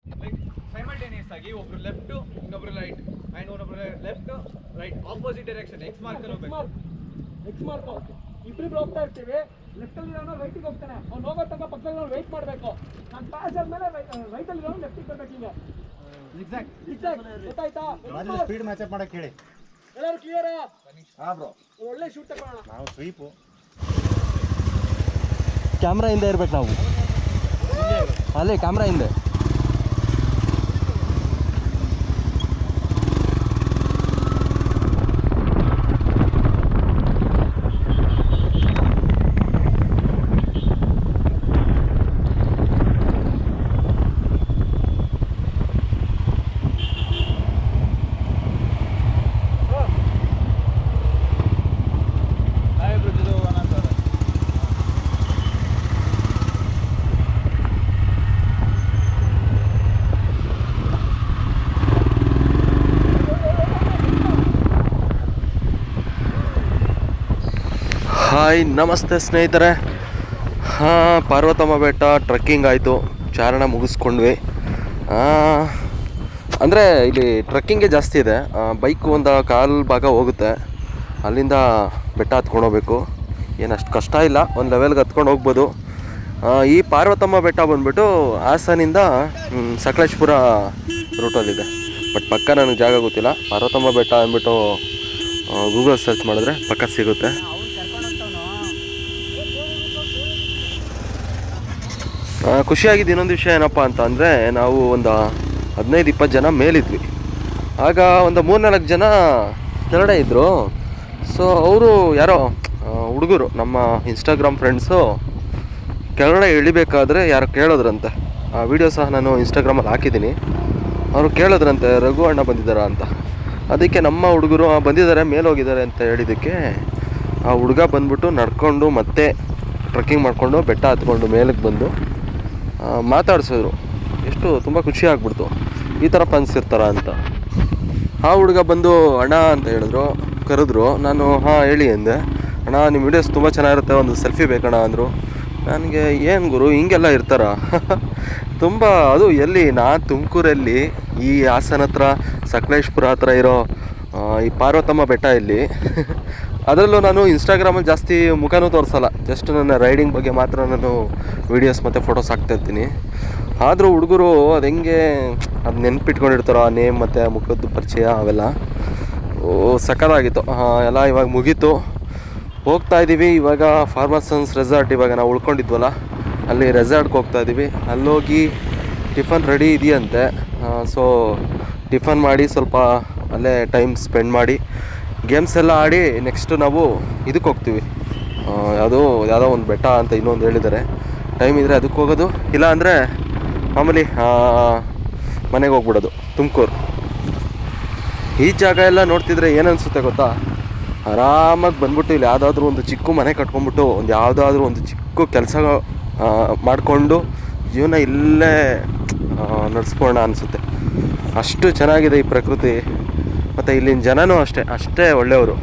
Like simultaneous ಆಗಿ ಒಬ್ರು left ಇನ್ನೊಬ್ರು ರೈಟ್ ಆ್ಯಂಡ್ ಒಬ್ಬರು left right opposite direction X mark ಇಬ್ಬರಿಬ್ರು ಹೋಗ್ತಾ ಇರ್ತೀವಿ. ಲೆಫ್ಟಲ್ಲಿ ಇರೋನು ರೈಟಿಗೆ ಹೋಗ್ತಾನೆ, ಅವ್ನು ಹೋಗೋ ತನಕ ಪಕ್ಕದಲ್ಲಿ ನಾವು ವೆಯ್ಟ್ ಮಾಡಬೇಕು. ನಾನು ಪಾಸ್ ಆದ್ಮೇಲೆ ರೈಟಲ್ಲಿ ಇರೋನು ಲೆಫ್ಟಿಗೆ ಬರ್ಬೇಕು. ಹಿಂಗೆ ಗೊತ್ತಾಯ್ತಾ? ಸ್ಪೀಡ್ ಮ್ಯಾಚ್ ಅಪ್ ಮಾಡಕ್ಕೆ ಹೇಳಿ. ಎಲ್ಲರೂ ಕ್ಲಿಯರಾ? ಬ್ರೋ ಒಳ್ಳೆ ಶೂಟ್ ತಗೋಣ. ನಾವು ಸ್ವೀಪು ಕ್ಯಾಮ್ರಾ ಹಿಂದೆ ಇರ್ಬೇಕು ನಾವು, ಅಲ್ಲೇ ಕ್ಯಾಮ್ರಾ ಹಿಂದೆ. ಹಾಯ್ ನಮಸ್ತೆ ಸ್ನೇಹಿತರೆ. ಪಾರ್ವತಮ್ಮ ಬೆಟ್ಟ ಟ್ರೆಕ್ಕಿಂಗ್ ಆಯಿತು, ಚಾರಣ ಮುಗಿಸ್ಕೊಂಡ್ವಿ. ಅಂದರೆ ಇಲ್ಲಿ ಟ್ರೆಕ್ಕಿಂಗೇ ಜಾಸ್ತಿ ಇದೆ. ಬೈಕ್ ಒಂದು ಕಾಲು ಭಾಗ ಹೋಗುತ್ತೆ, ಅಲ್ಲಿಂದ ಬೆಟ್ಟ ಹತ್ಕೊಂಡು ಹೋಗ್ಬೇಕು. ಏನು ಅಷ್ಟು ಕಷ್ಟ ಇಲ್ಲ, ಒಂದು ಲೆವೆಲ್ಗೆ ಹತ್ಕೊಂಡು ಹೋಗ್ಬೋದು. ಈ ಪಾರ್ವತಮ್ಮ ಬೆಟ್ಟ ಬಂದುಬಿಟ್ಟು ಹಾಸನಿಂದ ಸಕಲೇಶ್ಪುರ ರೂಟಲ್ಲಿದೆ. ಬಟ್ ಪಕ್ಕ ನನಗೆ ಜಾಗ ಗೊತ್ತಿಲ್ಲ. ಪಾರ್ವತಮ್ಮ ಬೆಟ್ಟ ಅಂದ್ಬಿಟ್ಟು ಗೂಗಲ್ ಸರ್ಚ್ ಮಾಡಿದ್ರೆ ಪಕ್ಕ ಸಿಗುತ್ತೆ. ಖುಷಿಯಾಗಿದ್ದು ಇನ್ನೊಂದು ವಿಷಯ ಏನಪ್ಪ ಅಂತ ಅಂದರೆ, ನಾವು ಒಂದು 15-20 ಜನ ಮೇಲಿದ್ವಿ. ಆಗ ಒಂದು 3-4 ಜನ ಕೆಳಗಡೆ ಇದ್ದರು. ಸೊ ಅವರು ಯಾರೋ ಹುಡುಗರು, ನಮ್ಮ ಇನ್ಸ್ಟಾಗ್ರಾಮ್ ಫ್ರೆಂಡ್ಸು, ಕೆಳಗಡೆ ಇಳಿಬೇಕಾದ್ರೆ ಯಾರೋ ಕೇಳೋದ್ರಂತೆ. ಆ ವಿಡಿಯೋ ಸಹ ನಾನು ಇನ್ಸ್ಟಾಗ್ರಾಮಲ್ಲಿ ಹಾಕಿದ್ದೀನಿ. ಅವರು ಕೇಳೋದ್ರಂತೆ ರಘು ಅಣ್ಣ ಬಂದಿದ್ದಾರಾ ಅಂತ. ಅದಕ್ಕೆ ನಮ್ಮ ಹುಡುಗರು ಬಂದಿದ್ದಾರೆ, ಮೇಲೆ ಹೋಗಿದ್ದಾರೆ ಅಂತ ಹೇಳಿದ್ದಕ್ಕೆ ಆ ಹುಡುಗ ಬಂದ್ಬಿಟ್ಟು ನಡ್ಕೊಂಡು ಮತ್ತೆ ಟ್ರೆಕ್ಕಿಂಗ್ ಮಾಡಿಕೊಂಡು ಬೆಟ್ಟ ಹತ್ಕೊಂಡು ಮೇಲಕ್ಕೆ ಬಂದು ಮಾತಾಡ್ಸಿದ್ರು. ಎಷ್ಟು ತುಂಬ ಖುಷಿ ಆಗ್ಬಿಡ್ತು, ಈ ಥರ ಫ್ರೆಂಡ್ಸ್ ಇರ್ತಾರ ಅಂತ. ಆ ಹುಡುಗ ಬಂದು ಅಣ್ಣ ಅಂತ ಹೇಳಿದ್ರು, ಕರೆದ್ರು. ನಾನು ಹಾಂ ಹೇಳಿ ಅಂದೆ. ಅಣ್ಣ ನಿಮ್ಮ ವೀಡಿಯೋಸ್ ತುಂಬ ಚೆನ್ನಾಗಿರುತ್ತೆ, ಒಂದು ಸೆಲ್ಫಿ ಬೇಕಣ್ಣ ಅಂದರು. ನನಗೆ ಏನು ಗುರು ಹಿಂಗೆಲ್ಲ ಇರ್ತಾರ ತುಂಬ. ಅದು ಎಲ್ಲಿ, ನಾನು ತುಮಕೂರಲ್ಲಿ ಈ ಹಾಸನ ಹತ್ರ ಸಕಲೇಶ್ಪುರ ಹತ್ರ ಇರೋ ಈ ಪಾರ್ವತಮ್ಮ ಬೆಟ್ಟ ಇಲ್ಲಿ ಅದರಲ್ಲೂ ನಾನು ಇನ್ಸ್ಟಾಗ್ರಾಮಲ್ಲಿ ಜಾಸ್ತಿ ಮುಖನೂ ತೋರಿಸಲ್ಲ, ಜಸ್ಟ್ ನನ್ನ ರೈಡಿಂಗ್ ಬಗ್ಗೆ ಮಾತ್ರ ನಾನು ವೀಡಿಯೋಸ್ ಮತ್ತು ಫೋಟೋಸ್ ಹಾಕ್ತಾಯಿರ್ತೀನಿ. ಆದರೂ ಹುಡುಗರು ಅದು ಹೆಂಗೆ ಅದು ನೆನ್ಪಿಟ್ಕೊಂಡಿರ್ತಾರೋ ಆ ನೇಮ್ ಮತ್ತು ಮುಖದ್ದು ಪರಿಚಯ ಅವೆಲ್ಲ. ಸಕ್ಕತ್ತಾಗಿತ್ತು. ಎಲ್ಲ ಇವಾಗ ಮುಗೀತು, ಹೋಗ್ತಾ ಇದ್ದೀವಿ ಇವಾಗ ಫಾರ್ಮರ್ಸನ್ಸ್ ರೆಸಾರ್ಟ್. ಇವಾಗ ನಾವು ಉಳ್ಕೊಂಡಿದ್ವಲ್ಲ ಅಲ್ಲಿ ರೆಸಾರ್ಟ್ಗೆ ಹೋಗ್ತಾ ಇದ್ದೀವಿ. ಅಲ್ಲೋಗಿ ಟಿಫನ್ ರೆಡಿ ಇದೆಯಂತೆ. ಸೊ ಟಿಫನ್ ಮಾಡಿ ಸ್ವಲ್ಪ ಅಲ್ಲೇ ಟೈಮ್ ಸ್ಪೆಂಡ್ ಮಾಡಿ ಗೇಮ್ಸ್ ಎಲ್ಲ ಆಡಿ ನೆಕ್ಸ್ಟು ನಾವು ಇದಕ್ಕೆ ಹೋಗ್ತೀವಿ. ಯಾವುದೋ ಒಂದು ಬೆಟ್ಟ ಅಂತ ಇನ್ನೊಂದು ಹೇಳಿದ್ದಾರೆ. ಟೈಮ್ ಇದ್ದರೆ ಅದಕ್ಕೆ ಹೋಗೋದು, ಇಲ್ಲ ಅಂದರೆ ಮಾಮೂಲಿ ಮನೆಗೆ ಹೋಗ್ಬಿಡೋದು ತುಮಕೂರು. ಈ ಜಾಗ ಎಲ್ಲ ನೋಡ್ತಿದ್ರೆ ಏನನ್ಸುತ್ತೆ ಗೊತ್ತಾ, ಆರಾಮಾಗಿ ಬಂದ್ಬಿಟ್ಟು ಇಲ್ಲಿ ಯಾವುದಾದ್ರೂ ಒಂದು ಚಿಕ್ಕ ಮನೆ ಕಟ್ಕೊಂಡ್ಬಿಟ್ಟು ಯಾವುದಾದ್ರೂ ಒಂದು ಚಿಕ್ಕ ಕೆಲಸ ಮಾಡಿಕೊಂಡು ಜೀವನ ಇಲ್ಲೇ ನಡೆಸ್ಕೊಳ್ಳೋಣ ಅನಿಸುತ್ತೆ. ಅಷ್ಟು ಚೆನ್ನಾಗಿದೆ ಈ ಪ್ರಕೃತಿ, ಮತ್ತು ಇಲ್ಲಿನ ಜನನೂ ಅಷ್ಟೇ ಒಳ್ಳೆಯವರು.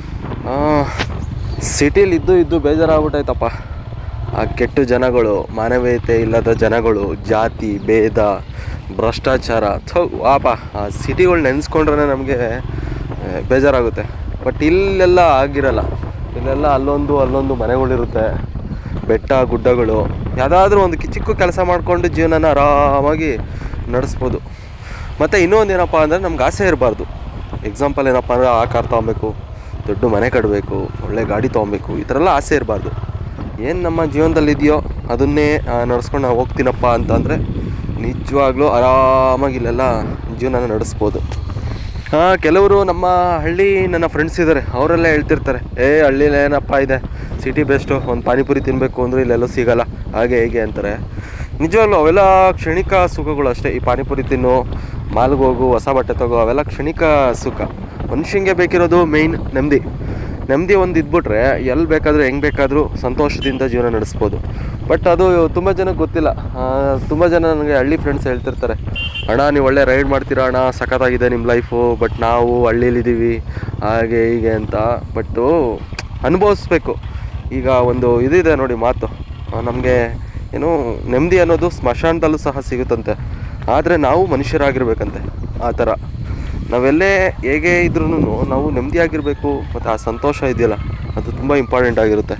ಸಿಟಿಲಿ ಇದ್ದು ಬೇಜಾರಾಗ್ಬಿಟ್ಟೈತಪ್ಪ. ಆ ಕೆಟ್ಟ ಜನಗಳು, ಮಾನವೀಯತೆ ಇಲ್ಲದ ಜನಗಳು, ಜಾತಿ ಭೇದ, ಭ್ರಷ್ಟಾಚಾರ, ವಾಪ ಆ ಸಿಟಿಗಳು ನೆನೆಸ್ಕೊಂಡ್ರೆ ನಮಗೆ ಬೇಜಾರಾಗುತ್ತೆ. ಬಟ್ ಇಲ್ಲೆಲ್ಲ ಆಗಿರಲ್ಲ. ಇಲ್ಲೆಲ್ಲ ಅಲ್ಲೊಂದು ಮನೆಗಳಿರುತ್ತೆ, ಬೆಟ್ಟ ಗುಡ್ಡಗಳು. ಯಾವುದಾದ್ರೂ ಒಂದು ಚಿಕ್ಕ ಕೆಲಸ ಮಾಡಿಕೊಂಡು ಜೀವನನ ಆರಾಮಾಗಿ ನಡೆಸ್ಬೋದು. ಮತ್ತು ಇನ್ನೊಂದು ಏನಪ್ಪ ಅಂದರೆ, ನಮ್ಗೆ ಆಸೆ ಇರಬಾರ್ದು. ಎಕ್ಸಾಂಪಲ್ ಏನಪ್ಪ ಅಂದರೆ, ಆ ಕಾರ್ ತೊಗೊಬೇಕು, ದೊಡ್ಡ ಮನೆ ಕಟ್ಟಬೇಕು, ಒಳ್ಳೆ ಗಾಡಿ ತೊಗೊಬೇಕು, ಈ ಥರ ಎಲ್ಲ ಆಸೆ ಇರಬಾರ್ದು. ಏನು ನಮ್ಮ ಜೀವನದಲ್ಲಿ ಇದೆಯೋ ಅದನ್ನೇ ನಡೆಸ್ಕೊಂಡು ನಾವು ಹೋಗ್ತೀನಪ್ಪ ಅಂತಂದರೆ ನಿಜವಾಗ್ಲೂ ಆರಾಮಾಗಿ ಇಲ್ಲೆಲ್ಲ ಜೀವನ ನಡೆಸ್ಬೋದು. ಕೆಲವರು ನಮ್ಮ ನನ್ನ ಫ್ರೆಂಡ್ಸ್ ಇದ್ದಾರೆ, ಅವರೆಲ್ಲ ಹೇಳ್ತಿರ್ತಾರೆ, ಹಳ್ಳಿಲಿ ಏನಪ್ಪ ಇದೆ, ಸಿಟಿ ಬೆಸ್ಟು, ಒಂದು ಪಾನಿಪುರಿ ತಿನ್ನಬೇಕು ಅಂದರೆ ಇಲ್ಲೆಲ್ಲೂ ಸಿಗೋಲ್ಲ, ಹಾಗೆ ಹೇಗೆ ಅಂತಾರೆ. ನಿಜವಾಗ್ಲೂ ಅವೆಲ್ಲ ಕ್ಷಣಿಕ ಸುಖಗಳು ಅಷ್ಟೇ. ಈ ಪಾನಿಪುರಿ ತಿನ್ನು, ಮಾಲ್ಗೆ ಹೋಗು, ಹೊಸ ಬಟ್ಟೆ ತಗೋ, ಅವೆಲ್ಲ ಕ್ಷಣಿಕ ಸುಖ. ಮನುಷ್ಯಂಗೆ ಬೇಕಿರೋದು ಮೇಯ್ನ್ ನೆಮ್ಮದಿ ಒಂದು ಇದ್ಬಿಟ್ರೆ ಎಲ್ಲಿ ಬೇಕಾದರೂ ಹೆಂಗೆ ಬೇಕಾದರೂ ಸಂತೋಷದಿಂದ ಜೀವನ ನಡೆಸ್ಬೋದು. ಬಟ್ ಅದು ತುಂಬ ಜನಕ್ಕೆ ಗೊತ್ತಿಲ್ಲ. ತುಂಬ ಜನ ನನಗೆ ಹಳ್ಳಿ ಫ್ರೆಂಡ್ಸ್ ಹೇಳ್ತಿರ್ತಾರೆ, ಅಣ್ಣ ನೀವು ಒಳ್ಳೆ ರೈಡ್ ಮಾಡ್ತೀರಾ ಅಣ್ಣ, ಸಖತ್ತಾಗಿದೆ ನಿಮ್ಮ ಲೈಫು, ಬಟ್ ನಾವು ಹಳ್ಳೀಲಿದ್ದೀವಿ ಹಾಗೆ ಹೀಗೆ ಅಂತ. ಬಟ್ಟು ಅನುಭವಿಸ್ಬೇಕು. ಈಗ ಒಂದು ಇದಿದೆ ನೋಡಿ ಮಾತು, ನಮಗೆ ಏನು ನೆಮ್ಮದಿ ಅನ್ನೋದು ಸ್ಮಶಾನದಲ್ಲೂ ಸಹ ಸಿಗುತ್ತಂತೆ. ಆದರೆ ನಾವು ಮನುಷ್ಯರಾಗಿರ್ಬೇಕಂತೆ. ಆ ಥರ ನಾವೆಲ್ಲೇ ಹೇಗೆ ಇದ್ರೂ ನಾವು ನೆಮ್ಮದಿಯಾಗಿರಬೇಕು. ಮತ್ತು ಆ ಸಂತೋಷ ಇದೆಯಲ್ಲ, ಅದು ತುಂಬ ಇಂಪಾರ್ಟೆಂಟ್ ಆಗಿರುತ್ತೆ.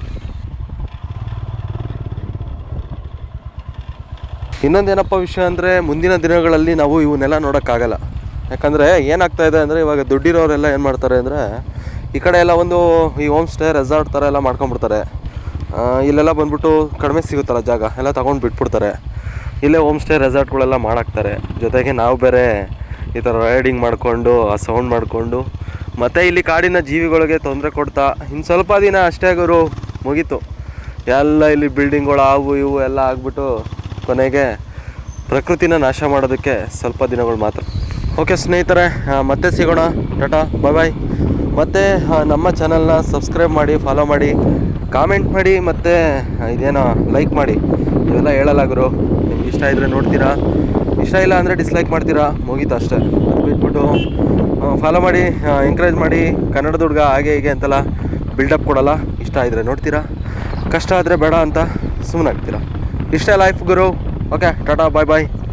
ಇನ್ನೊಂದೇನಪ್ಪ ವಿಷಯ ಅಂದರೆ, ಮುಂದಿನ ದಿನಗಳಲ್ಲಿ ನಾವು ಇವನ್ನೆಲ್ಲ ನೋಡೋಕ್ಕಾಗಲ್ಲ. ಯಾಕಂದರೆ ಏನಾಗ್ತಾಯಿದೆ ಅಂದರೆ, ಇವಾಗ ದುಡ್ಡಿರೋರೆಲ್ಲ ಏನು ಮಾಡ್ತಾರೆ ಅಂದರೆ, ಈ ಕಡೆ ಎಲ್ಲ ಒಂದು ಈ ಹೋಮ್ ಸ್ಟೇ ರೆಸಾರ್ಟ್ ಥರ ಎಲ್ಲ ಮಾಡ್ಕೊಂಡ್ಬಿಡ್ತಾರೆ. ಇಲ್ಲೆಲ್ಲ ಬಂದ್ಬಿಟ್ಟು ಕಡಿಮೆ ಸಿಗುತ್ತಲ್ಲ ಜಾಗ, ಎಲ್ಲ ತೊಗೊಂಡು ಬಿಟ್ಬಿಡ್ತಾರೆ. ಇಲ್ಲೇ ಹೋಮ್ ಸ್ಟೇ ರೆಸಾರ್ಟ್ಗಳೆಲ್ಲ ಮಾಡಾಕ್ತಾರೆ. ಜೊತೆಗೆ ನಾವು ಬೇರೆ ಈ ಥರ ರೈಡಿಂಗ್ ಮಾಡಿಕೊಂಡು ಆ ಸೌಂಡ್ ಮಾಡಿಕೊಂಡು ಮತ್ತು ಇಲ್ಲಿ ಕಾಡಿನ ಜೀವಿಗಳಿಗೆ ತೊಂದರೆ ಕೊಡ್ತಾ ಇನ್ನು ಸ್ವಲ್ಪ ದಿನ ಅಷ್ಟೇ ಗುರು, ಮುಗೀತು ಎಲ್ಲ. ಇಲ್ಲಿ ಬಿಲ್ಡಿಂಗ್ಗಳು ಅವು ಇವು ಎಲ್ಲ ಆಗ್ಬಿಟ್ಟು ಕೊನೆಗೆ ಪ್ರಕೃತಿನ ನಾಶ ಮಾಡೋದಕ್ಕೆ ಸ್ವಲ್ಪ ದಿನಗಳು ಮಾತ್ರ. ಓಕೆ ಸ್ನೇಹಿತರೆ, ಮತ್ತೆ ಸಿಗೋಣ. ಟಾಟಾ, ಬಾಯ್ ಬಾಯ್. ಮತ್ತು ನಮ್ಮ ಚಾನಲ್ನ ಸಬ್ಸ್ಕ್ರೈಬ್ ಮಾಡಿ, ಫಾಲೋ ಮಾಡಿ, ಕಾಮೆಂಟ್ ಮಾಡಿ, ಮತ್ತು ಇದೇನೋ ಲೈಕ್ ಮಾಡಿ. ಇವೆಲ್ಲ ಹೇಳಲ್ಲ ಗುರು. ನಿಮ್ಗೆ ಇಷ್ಟ ಇದ್ದರೆ ನೋಡ್ತೀರಾ, ಇಷ್ಟ ಇಲ್ಲ ಅಂದರೆ ಡಿಸ್ಲೈಕ್ ಮಾಡ್ತೀರಾ, ಮುಗೀತು ಅಷ್ಟೇ. ಅದು ಬಿಟ್ಬಿಟ್ಟು ಫಾಲೋ ಮಾಡಿ, ಎಂಕರೇಜ್ ಮಾಡಿ. ಕನ್ನಡದ ಹುಡುಗ ಹಾಗೆ ಹೀಗೆ ಅಂತೆಲ್ಲ ಬಿಲ್ಡಪ್ ಕೊಡಲ್ಲ. ಇಷ್ಟ ಇದ್ದರೆ ನೋಡ್ತೀರಾ, ಕಷ್ಟ ಆದರೆ ಬೇಡ ಅಂತ ಸುಮ್ಮನಾಗ್ತೀರಾ. ಇಷ್ಟೇ ಲೈಫ್ ಗುರು. ಓಕೆ, ಟಾಟಾ, ಬಾಯ್ ಬಾಯ್.